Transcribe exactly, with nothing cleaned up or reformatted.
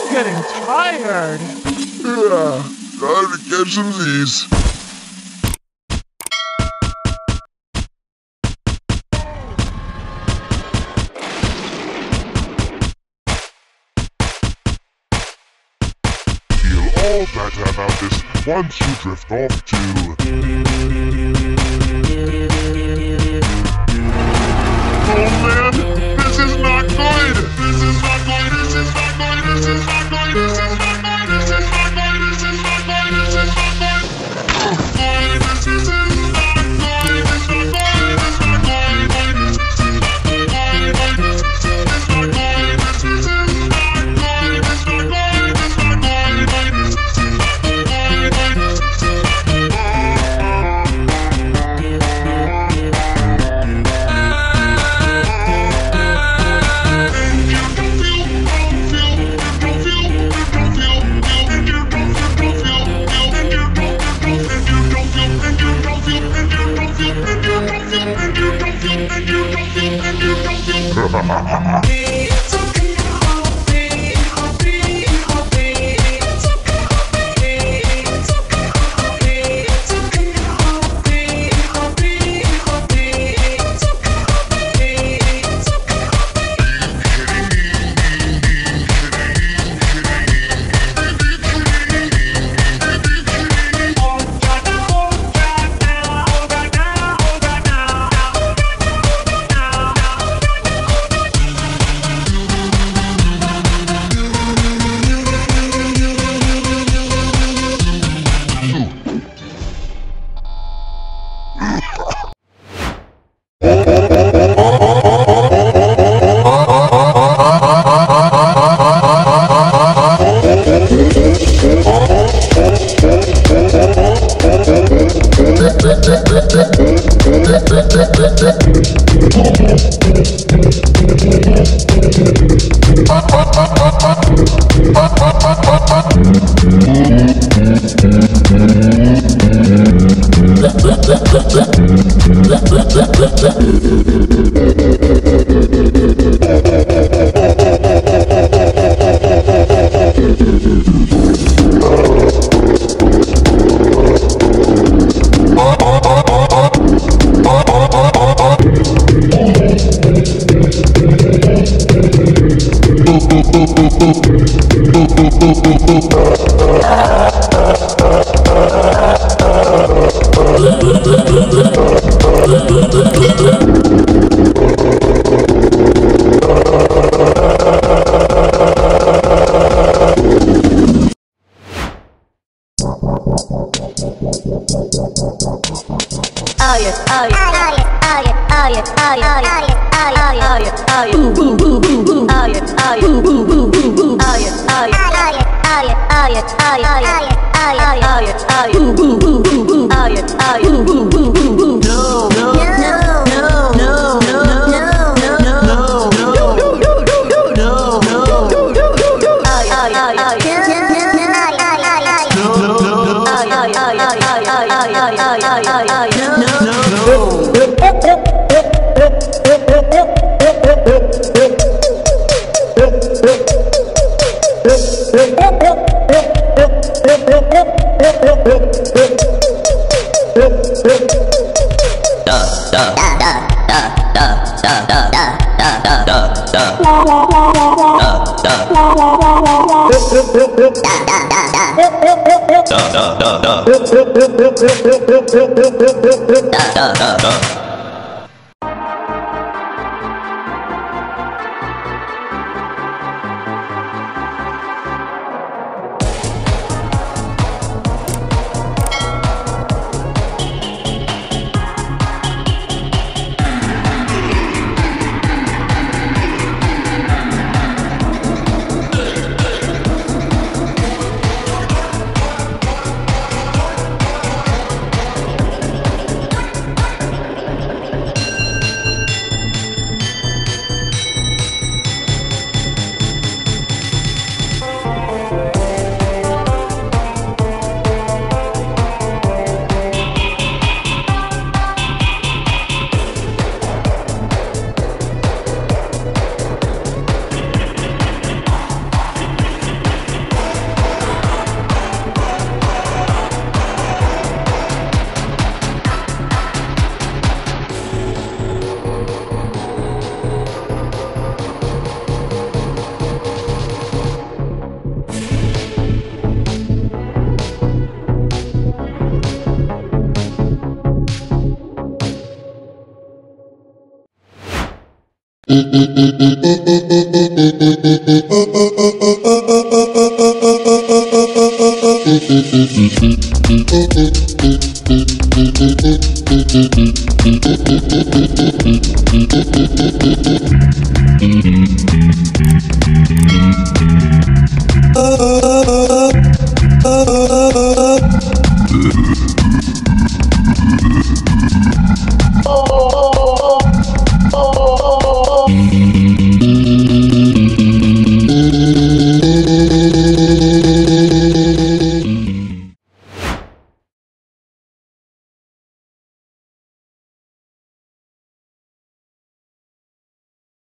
getting tired. Yeah, time to catch some Z's. Feel all better about this once you drift off to... Oh man, this is not good! This is not good, this is not good, this is not good, this is not good, this is not good, this is not good, this is not good! Oh, this is not good, this is not good, this is not good, this is not good, this is not good, this is not good, this is not good, this is not Thank you.